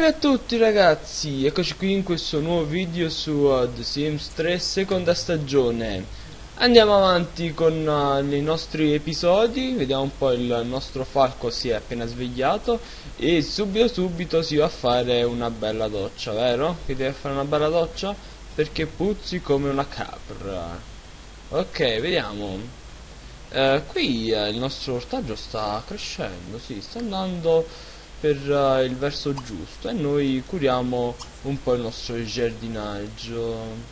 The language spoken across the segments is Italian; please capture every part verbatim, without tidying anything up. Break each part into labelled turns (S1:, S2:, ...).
S1: a tutti ragazzi, eccoci qui in questo nuovo video su uh, The Sims tre seconda stagione. Andiamo avanti con uh, i nostri episodi, vediamo un po'. Il nostro falco si è appena svegliato e subito subito si va a fare una bella doccia, vero? Che deve fare una bella doccia? Perché puzzi come una capra. Ok, vediamo. Uh, qui uh, il nostro ortaggio sta crescendo, sì, sta andando per uh, il verso giusto e noi curiamo un po' il nostro giardinaggio.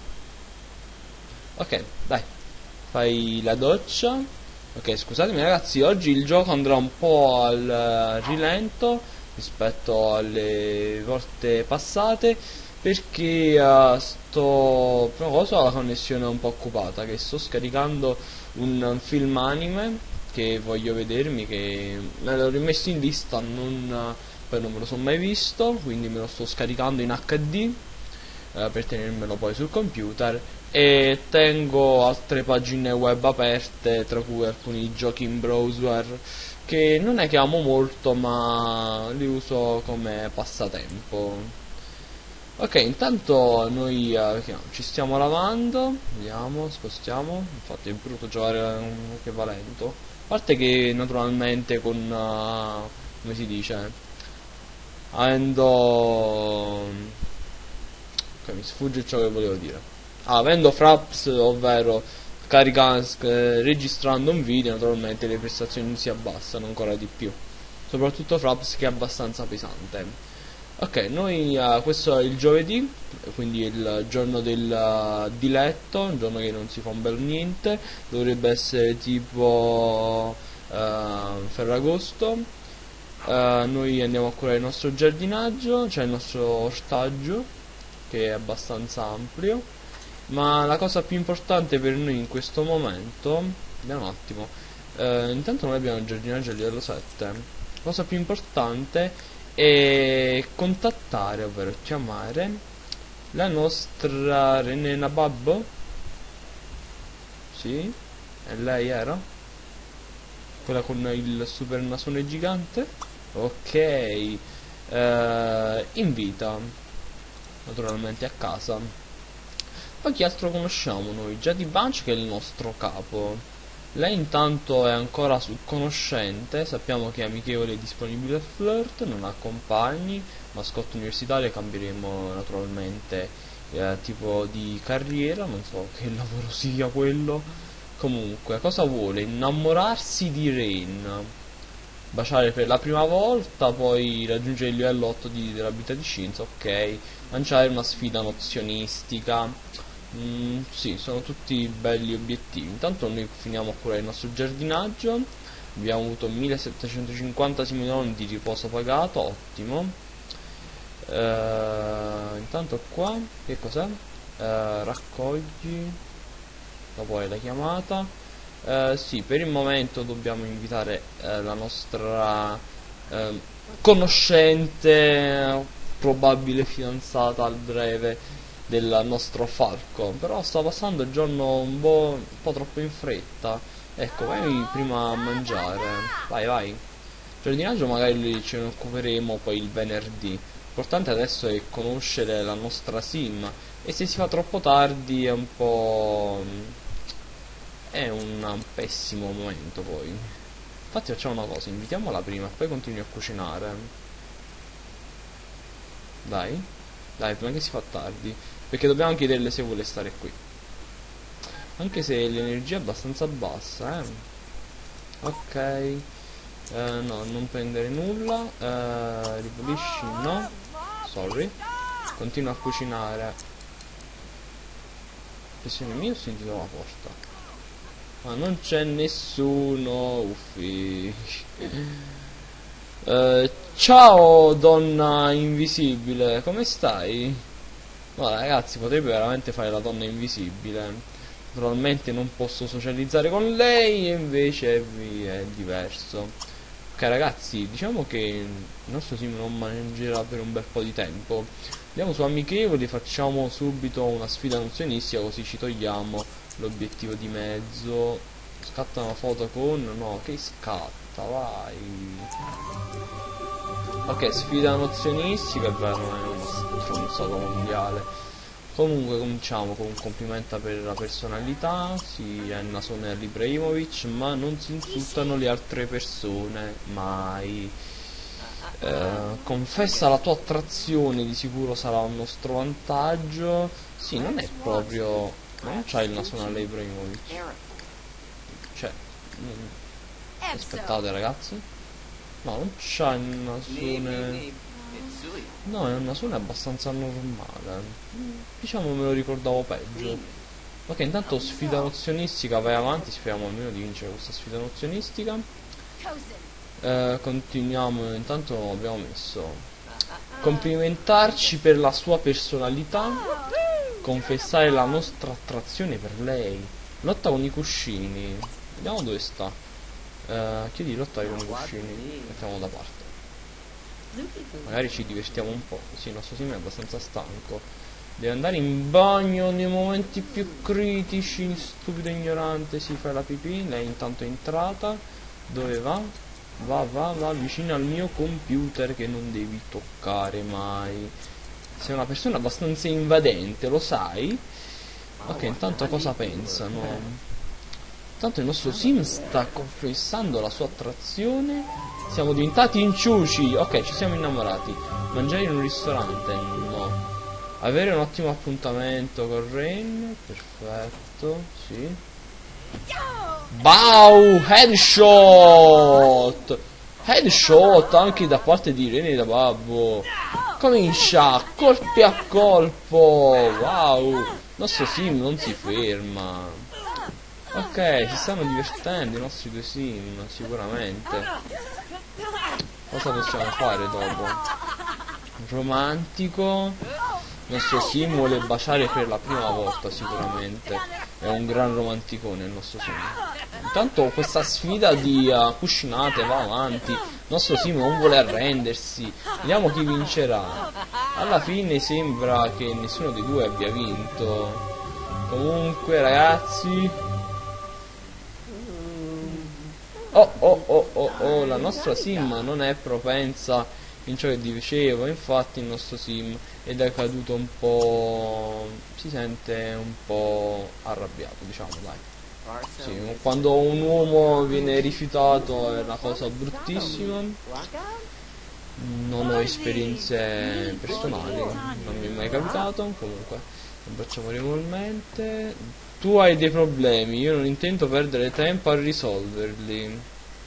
S1: Ok, dai, fai la doccia. Ok, scusatemi ragazzi, oggi il gioco andrà un po' al uh, rilento rispetto alle volte passate, perché uh, sto prima cosa la connessione è un po' occupata, che sto scaricando un, un film anime che voglio vedermi, che me l'ho rimesso in lista, non, poi non me lo sono mai visto, quindi me lo sto scaricando in acca di eh, per tenermelo poi sul computer, e tengo altre pagine web aperte, tra cui alcuni giochi in browser che non è che amo molto, ma li uso come passatempo. Ok, intanto noi eh, ci stiamo lavando, vediamo, spostiamo, infatti è brutto giocare um, che va lento, a parte che naturalmente con, uh, come si dice, avendo, ok, mi sfugge ciò che volevo dire, ah, avendo Fraps, ovvero caricando, eh, registrando un video, naturalmente le prestazioni si abbassano ancora di più, soprattutto Fraps che è abbastanza pesante. Ok, noi uh, questo è il giovedì, quindi il giorno del uh, diletto, un giorno che non si fa un bel niente, dovrebbe essere tipo uh, Ferragosto. Uh, noi andiamo a curare il nostro giardinaggio, cioè il nostro ortaggio, che è abbastanza ampio, ma la cosa più importante per noi in questo momento, vediamo un attimo, uh, intanto noi abbiamo il giardinaggio a livello sette, la cosa più importante e contattare, ovvero chiamare la nostra René Nabab. Sì, e lei era quella con il super nasone gigante. Ok, eh, invita naturalmente a casa. Poi chi altro conosciamo noi? Jady Bunch, che è il nostro capo. Lei intanto è ancora sul conoscente, sappiamo che è amichevole e disponibile al flirt, non ha compagni, mascotte universitario, cambieremo naturalmente eh, tipo di carriera, non so che lavoro sia quello. Comunque, cosa vuole? Innamorarsi di Rain, baciare per la prima volta, poi raggiungere il livello otto di, della vita di scienza, ok, lanciare una sfida nozionistica. Mm, sì, sono tutti belli obiettivi. Intanto noi finiamo a curare il nostro giardinaggio. Abbiamo avuto millesettecentocinquanta similoni di riposo pagato, ottimo. Uh, intanto qua, che cos'è? Uh, raccogli, dopo è la chiamata. Uh, sì, per il momento dobbiamo invitare uh, la nostra uh, conoscente, probabile fidanzata al breve del nostro falco, però sta passando il giorno un po', un po' troppo in fretta. Ecco, vai prima a mangiare, vai vai. Giardinaggio magari ce ne occuperemo poi il venerdì. L'importante adesso è conoscere la nostra sim, e se si fa troppo tardi è un po'... è un pessimo momento poi. Infatti facciamo una cosa, invitiamola prima, poi continui a cucinare. Dai, dai, prima che si fa tardi, perché dobbiamo chiederle se vuole stare qui, anche se l'energia è abbastanza bassa, eh. Ok, eh, no, non prendere nulla, eh, ripulisci, no, sorry, continua a cucinare. Pressione mia, ho sentito la porta, ma non c'è nessuno, uffi. eh, ciao donna invisibile, come stai? No ragazzi, potrebbe veramente fare la donna invisibile. Naturalmente non posso socializzare con lei, e invece è diverso. Ok ragazzi, diciamo che il nostro sim non mangerà per un bel po' di tempo. Andiamo su amichevoli, facciamo subito una sfida nozionistica, così ci togliamo l'obiettivo di mezzo. Scatta una foto con... no, che scatta, vai. Ok, sfida nozionistica, beh, non è una stronzata mondiale. Comunque cominciamo con un complimento per la personalità, si è il nasone all'Ibrahimovic, ma non si insultano le altre persone, mai. Eh, confessa la tua attrazione, di sicuro sarà un nostro vantaggio. Sì, non è proprio... non c'ha il nasone all'Ibrahimovic. Cioè... non- aspettate ragazzi. No, non c'ha il nasone... no, è un nasone abbastanza normale. Diciamo me lo ricordavo peggio. Ok, intanto sfida nozionistica, vai avanti, speriamo almeno di vincere questa sfida nozionistica. Eh, continuiamo, intanto abbiamo messo complimentarci per la sua personalità, confessare la nostra attrazione per lei, lotta con i cuscini, vediamo dove sta. Eh, chiedi lottare con i cuscini, mettiamo da parte, magari ci divertiamo un po'. Sì, il nostro sim è abbastanza stanco, deve andare in bagno nei momenti più critici, stupido ignorante. Si fa la pipì, lei intanto è entrata. Dove va? Va, va, va vicino al mio computer che non devi toccare mai. Sei una persona abbastanza invadente, lo sai? Ok, intanto cosa pensano? Intanto il nostro sim sta confessando la sua attrazione. Siamo diventati inciuci. Ok, ci siamo innamorati. Mangiare in un ristorante? No. Avere un ottimo appuntamento con Rain? Perfetto, sì. Bau! Headshot! Headshot anche da parte di Rene da Babbo. Comincia, colpi a colpo. Wow! Il nostro sim non si ferma. Ok, si stanno divertendo i nostri due sim, sicuramente. Cosa possiamo fare dopo? Romantico. Il nostro sim vuole baciare per la prima volta, sicuramente. È un gran romanticone il nostro sim. Intanto questa sfida di uh, cuscinate va avanti. Il nostro sim non vuole arrendersi. Vediamo chi vincerà. Alla fine sembra che nessuno dei due abbia vinto. Comunque ragazzi, oh oh oh oh oh, la nostra sim non è propensa in ciò che dicevo. Infatti il nostro sim ed è caduto un po', si sente un po' arrabbiato, diciamo, dai. Sì, quando un uomo viene rifiutato è una cosa bruttissima. Non ho esperienze personali, non mi è mai capitato. Comunque abbracciamo regolarmente. Tu hai dei problemi, io non intendo perdere tempo a risolverli.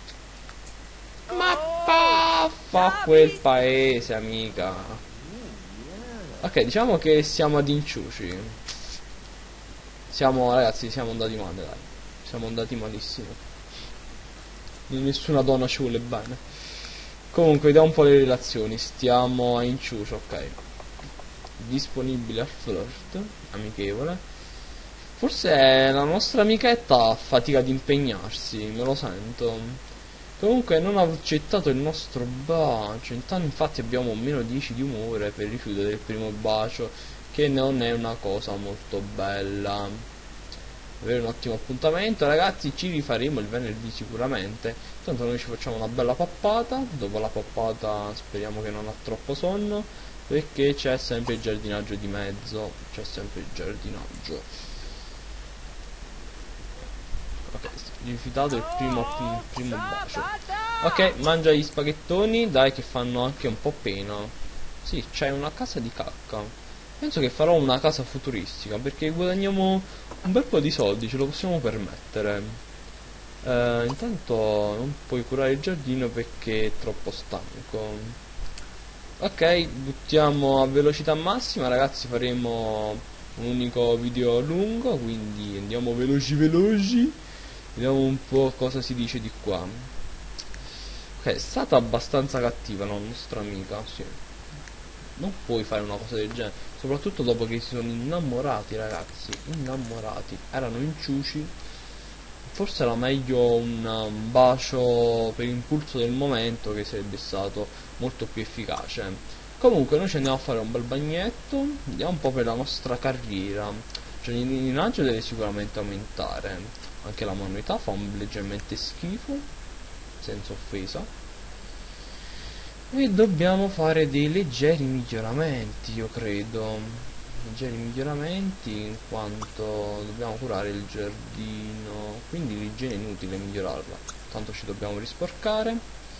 S1: Ma pa, fa quel paese, amica. Ok, diciamo che siamo ad inciuci. Siamo, ragazzi, siamo andati male, dai. Siamo andati malissimo. Nessuna donna ci vuole bene. Comunque, vediamo un po' le relazioni. Stiamo a inciucio, ok. Disponibile al flirt, amichevole. Forse la nostra amichetta fatica ad impegnarsi, me lo sento. Comunque non ha accettato il nostro bacio. Intanto infatti abbiamo meno dieci di umore per rifiutare il primo bacio, che non è una cosa molto bella. Avere un ottimo appuntamento, ragazzi, ci rifaremo il venerdì sicuramente. Tanto noi ci facciamo una bella pappata. Dopo la pappata speriamo che non ha troppo sonno, perché c'è sempre il giardinaggio di mezzo. C'è sempre il giardinaggio. Ok, rifiutato il primo, il primo bacio. Ok, mangia gli spaghettoni, dai, che fanno anche un po' pena. Sì, c'è una casa di cacca. Penso che farò una casa futuristica, perché guadagniamo un bel po' di soldi, ce lo possiamo permettere. Eh, intanto non puoi curare il giardino perché è troppo stanco. Ok, buttiamo a velocità massima, ragazzi, faremo un unico video lungo, quindi andiamo veloci veloci. Vediamo un po' cosa si dice di qua. Ok, è stata abbastanza cattiva la nostra amica, sì. Non puoi fare una cosa del genere, soprattutto dopo che si sono innamorati, ragazzi. Innamorati, erano inciuci. Forse era meglio un bacio per impulso del momento, che sarebbe stato molto più efficace. Comunque noi ci andiamo a fare un bel bagnetto. Andiamo un po' per la nostra carriera. Cioè l'ingranaggio deve sicuramente aumentare. Anche la manualità fa un leggermente schifo, senza offesa. E dobbiamo fare dei leggeri miglioramenti, io credo. Leggeri miglioramenti in quanto dobbiamo curare il giardino, quindi l'igiene è inutile migliorarla, tanto ci dobbiamo risporcare.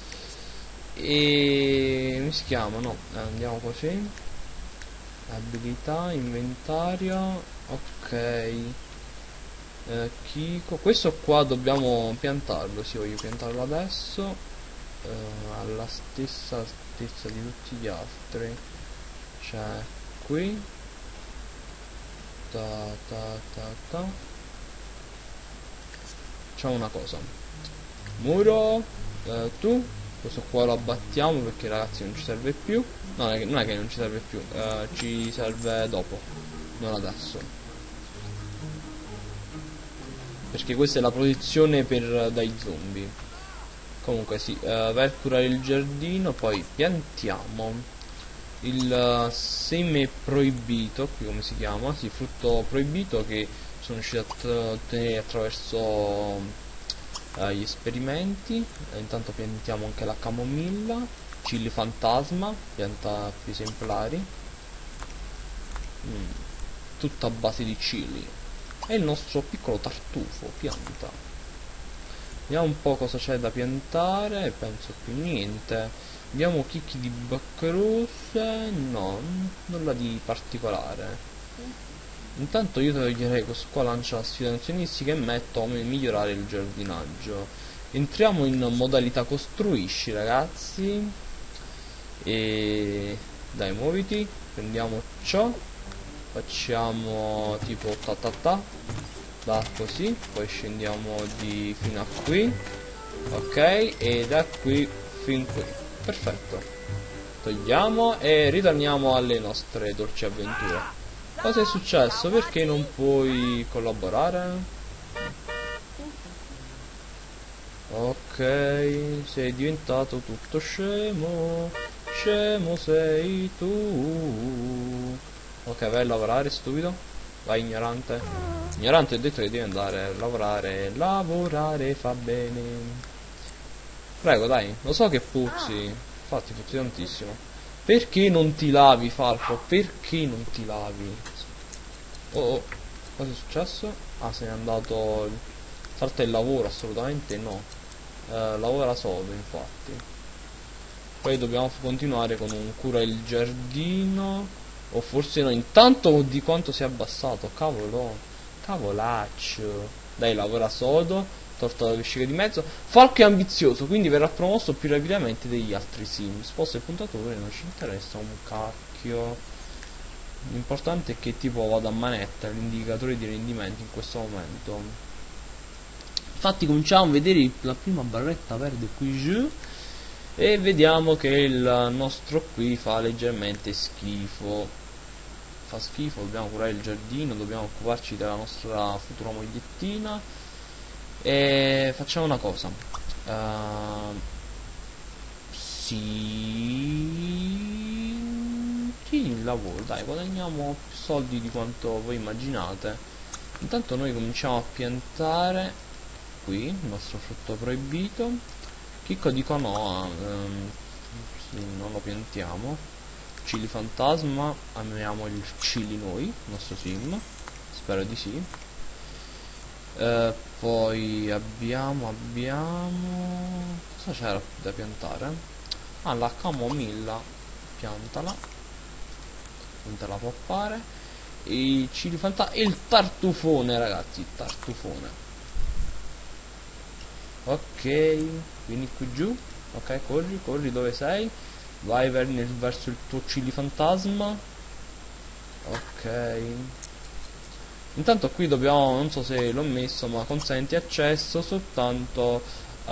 S1: E come si chiama? No, andiamo così. Abilità, inventario, ok. Eh, Kiko, questo qua dobbiamo piantarlo, sì, voglio piantarlo adesso, eh, alla stessa altezza di tutti gli altri, cioè qui, ta ta ta ta. Facciamo una cosa, muro, eh, tu, questo qua lo abbattiamo perché ragazzi non ci serve più, no, non è che, non è che non ci serve più, eh, ci serve dopo, non adesso, perché questa è la protezione per dai zombie. Comunque sì, eh, per curare il giardino poi piantiamo il uh, seme proibito, qui come si chiama? Sì, frutto proibito che sono riuscito a ottenere attraverso uh, gli esperimenti. E intanto piantiamo anche la camomilla, chili fantasma, pianta più esemplari, mm, tutta a base di chili. E il nostro piccolo tartufo pianta. Vediamo un po' cosa c'è da piantare, penso più niente. Abbiamo chicchi di baccarose, no, nulla di particolare. Intanto io toglierei questo qua, lancia sfida nazionistica, e metto a migliorare il giardinaggio. Entriamo in modalità costruisci, ragazzi. E dai, muoviti, prendiamo ciò, facciamo tipo ta ta ta, da così, poi scendiamo di fino a qui, ok, e da qui fin qui, perfetto. Togliamo e ritorniamo alle nostre dolci avventure. Cosa è successo? Perché non puoi collaborare? Ok, sei diventato tutto scemo, scemo sei tu. Ok, vai a lavorare, stupido. Vai, ignorante. Ignorante, ho detto che devi andare a lavorare. Lavorare fa bene. Prego, dai, lo so che puzzi. Infatti, puzzi tantissimo. Perché non ti lavi, Falco? Perché non ti lavi? Oh, oh, cosa è successo? Ah, se n'è andato. Salta il lavoro, assolutamente no. Eh, lavora sodo, infatti. Poi dobbiamo continuare con un cura il giardino. O forse no, intanto di quanto si è abbassato, cavolo, cavolaccio. Dai, lavora sodo, torta la vescica di mezzo. Falco è ambizioso, quindi verrà promosso più rapidamente degli altri sim. Sposta il puntatore, non ci interessa un cacchio. L'importante è che tipo vada a manetta l'indicatore di rendimento in questo momento. Infatti cominciamo a vedere la prima barretta verde qui giù. E vediamo che il nostro qui fa leggermente schifo. Fa schifo, dobbiamo curare il giardino, dobbiamo occuparci della nostra futura mogliettina. E facciamo una cosa. Uh, sì, sì, il lavoro, dai, guadagniamo più soldi di quanto voi immaginate. Intanto noi cominciamo a piantare qui il nostro frutto proibito. Chicco dico no, ehm, sì, non lo piantiamo. Chili fantasma, amiamo il chili noi, il nostro sim, spero di sì. Eh, poi abbiamo, abbiamo... cosa c'era da piantare? Ah, la camomilla, piantala, non te la può fare. I chili fantasma e il tartufone, ragazzi, tartufone. Ok, vieni qui giù. Ok, corri, corri, dove sei? Vai ver verso il tuo chili fantasma. Ok. Intanto qui dobbiamo, non so se l'ho messo, ma consente accesso soltanto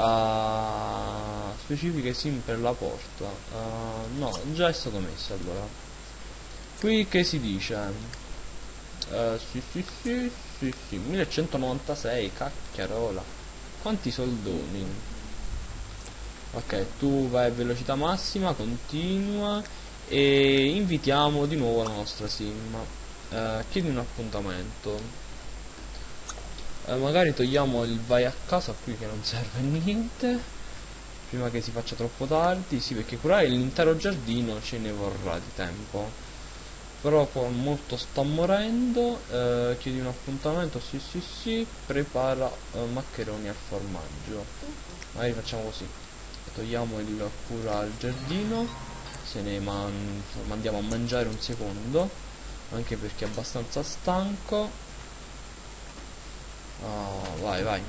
S1: a specifiche sim per la porta. Uh, no, già è stato messo allora. Qui che si dice? Uh, sì, sì, sì, sì, sì, millecentonovantasei, cacchiarola. Quanti soldoni? Ok, tu vai a velocità massima, continua e invitiamo di nuovo la nostra sim. Uh, chiedi un appuntamento. Uh, magari togliamo il vai a casa qui che non serve a niente. prima che si faccia troppo tardi. Sì, perché curare l'intero giardino ce ne vorrà di tempo. Però qua molto sta morendo. eh, Chiedi un appuntamento, sì sì sì. Prepara eh, maccheroni al formaggio. Magari facciamo così, togliamo il cura al giardino, se ne man mandiamo a mangiare un secondo, anche perché è abbastanza stanco. Oh, vai vai,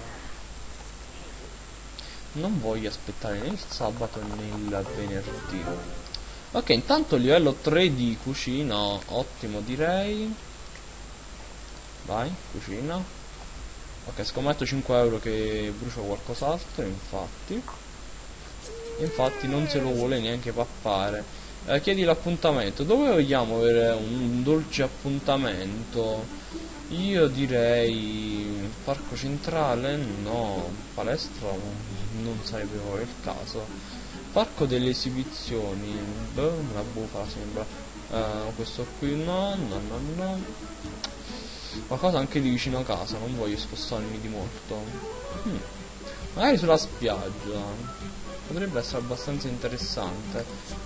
S1: non voglio aspettare né il sabato né il venerdì. Ok, intanto livello tre di cucina, ottimo direi. Vai, cucina. Ok, scommetto cinque euro che brucio qualcos'altro, infatti. Infatti non se lo vuole neanche pappare. Eh, chiedi l'appuntamento. Dove vogliamo avere un dolce appuntamento? Io direi parco centrale, no. Palestra non sarebbe poi il caso. Parco delle esibizioni, beh, una bufala sembra. Eh, questo qui no, no, no, no. Qualcosa anche di vicino a casa, non voglio spostarmi di molto. Hmm. Magari sulla spiaggia potrebbe essere abbastanza interessante.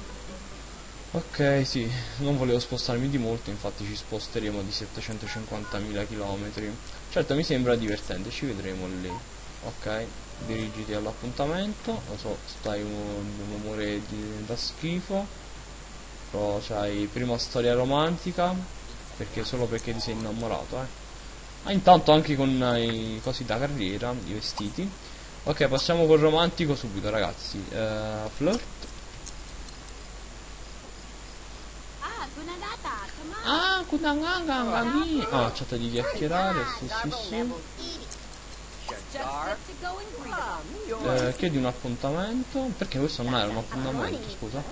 S1: Ok, sì, non volevo spostarmi di molto, infatti ci sposteremo di settecentocinquantamila chilometri. Certo, mi sembra divertente, ci vedremo lì. Ok, dirigiti all'appuntamento. Lo so, stai un, un umore di, da schifo. Però c'hai prima storia romantica, perché solo perché ti sei innamorato, eh. Ah, intanto anche con i cosi da carriera, i vestiti. Ok, passiamo col romantico subito, ragazzi. Uh, flirt. Ah, kunanganga mi. Ah, chat di chiacchierare, sì sì sì. Eh, chiedi un appuntamento. Perché questo non era un appuntamento, scusa.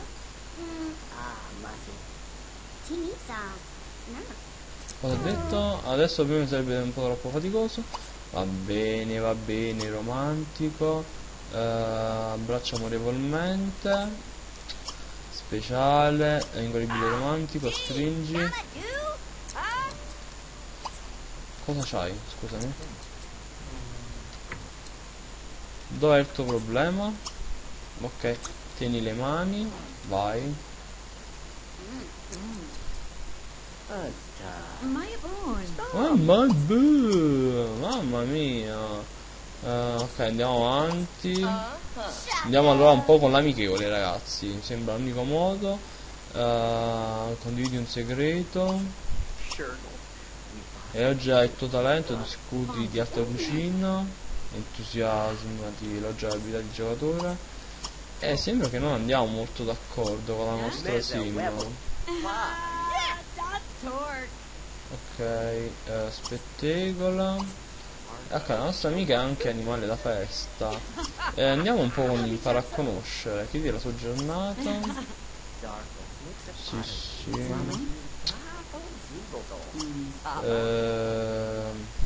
S1: Cosa ho detto? Adesso prima sarebbe un po' troppo faticoso. Va bene, va bene, romantico. Uh, abbraccio amorevolmente. Speciale, inguaribile romantico, stringi. Cosa c'hai? Scusami. Dov'è il tuo problema? Ok, tieni le mani, vai. Mamma, mamma mia. Uh, ok, andiamo avanti. Andiamo allora un po' con l'amichevole, ragazzi. Mi sembra l'unico modo. Uh, condividi un segreto. Elogia il tuo talento, discuti di alta cucina. Entusiasma di elogia l'abilità di giocatore. E sembra che non andiamo molto d'accordo con la nostra sim. Ok, eh, spettegola. Ok, la nostra amica è anche animale da festa. Eh, andiamo un po' con impara a conoscere. Chiedi la sua giornata. Sì, sì. Eh,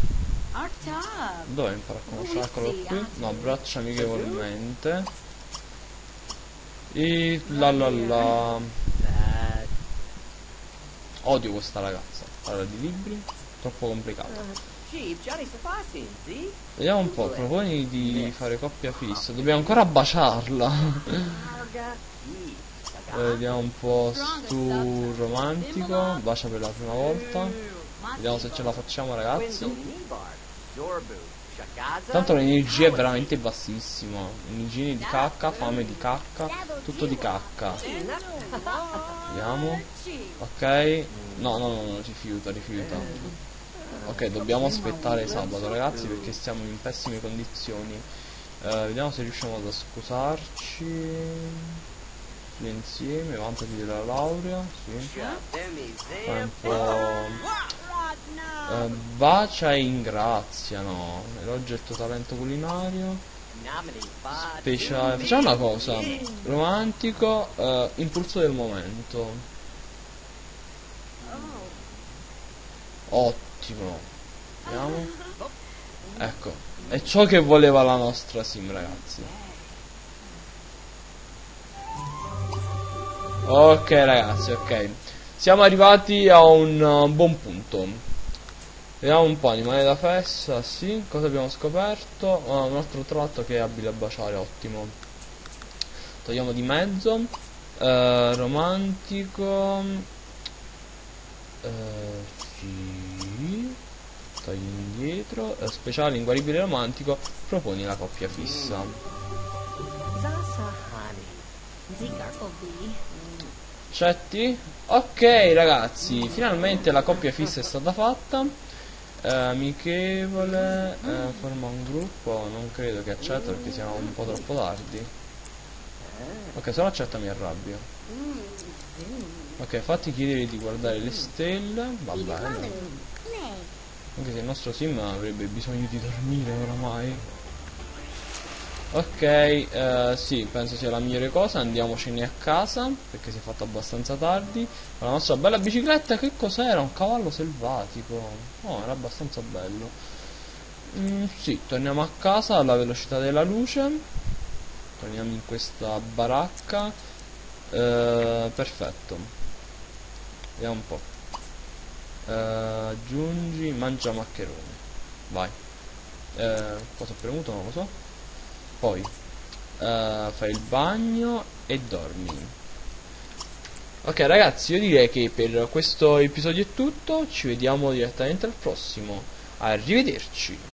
S1: dove impara a conoscere? Eccolo qui. No, abbraccia amichevolmente. E la la la. Odio questa ragazza. Parla di libri, troppo complicato. Vediamo un po', proponi di fare coppia fissa. Dobbiamo ancora baciarla. eh, vediamo un po' stu romantico. Bacia per la prima volta. Vediamo se ce la facciamo, ragazzi. Tanto l'energia è veramente bassissima. Energia di cacca, fame di cacca, tutto di cacca. Vediamo. Ok. No, no, no, no, rifiuta, rifiuta. Ok, dobbiamo aspettare sabato, ragazzi, perché stiamo in pessime condizioni. Uh, vediamo se riusciamo ad scusarci. Insieme, vantati della laurea. Sì. Fai un po'. Uh, bacia e ingrazia, no. Elogia il tuo talento culinario. Speciale. Facciamo una cosa. Romantico, uh, impulso del momento. Ottimo. Vediamo. Ecco, è ciò che voleva la nostra sim, ragazzi. Ok, ragazzi, ok. Siamo arrivati a un uh, buon punto. Vediamo un po', animale da festa, sì. Cosa abbiamo scoperto? Oh, un altro tratto che è abile a baciare, ottimo. togliamo di mezzo. Uh, romantico. Uh, sì. Togli indietro. Uh, speciale inguaribile romantico. Proponi la coppia fissa. Accetti? Ok ragazzi, finalmente la coppia fissa è stata fatta. Uh, amichevole. Uh, forma un gruppo. Non credo che accetta perché siamo un po' troppo tardi. Ok, se lo accetta mi arrabbio. Ok, fatti chiedere di guardare le stelle. Va bene. Anche se il nostro sim avrebbe bisogno di dormire oramai. Ok, eh, sì, penso sia la migliore cosa. Andiamocene a casa perché si è fatto abbastanza tardi. Con la nostra bella bicicletta. Che cos'era? Un cavallo selvatico. Oh, era abbastanza bello. Mm, sì, torniamo a casa alla velocità della luce. Torniamo in questa baracca. eh, Perfetto. Vediamo un po'. eh, Aggiungi, mangia maccherone. Vai. eh, Cosa ho premuto? Non lo so. Poi eh, fai il bagno e dormi. Ok ragazzi, io direi che per questo episodio è tutto. Ci vediamo direttamente al prossimo. Arrivederci.